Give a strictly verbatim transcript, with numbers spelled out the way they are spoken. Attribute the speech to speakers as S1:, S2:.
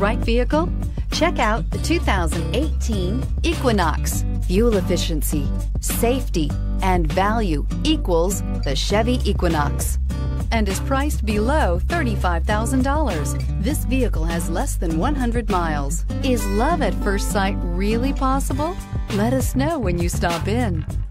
S1: right vehicle? Check out the two thousand eighteen Equinox. Fuel efficiency, safety, and value equals the Chevy Equinox, and is priced below thirty-five thousand dollars. This vehicle has less than one hundred miles. Is love at first sight really possible? Let us know when you stop in.